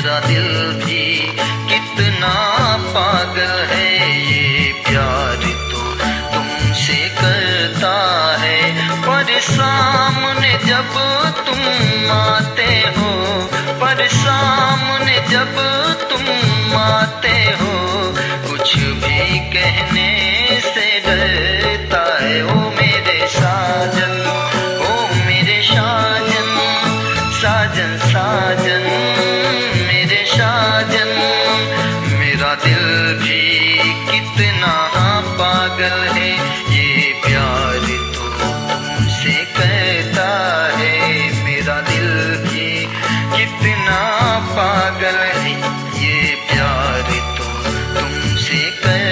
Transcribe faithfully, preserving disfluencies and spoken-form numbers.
मेरा दिल भी कितना पागल है, ये प्यार तो तुमसे करता है। पर सामने जब तुम आते हो, पर सामने जब तुम आते हो, कुछ भी कहने से डरता है। ओ मेरे साजन, ओ मेरे साजन, साजन साजन मेरे साजन। मेरा दिल भी कितना पागल है, ये प्यार तो तुमसे कहता है। मेरा दिल भी कितना पागल है, ये प्यार तो तुमसे कहता है।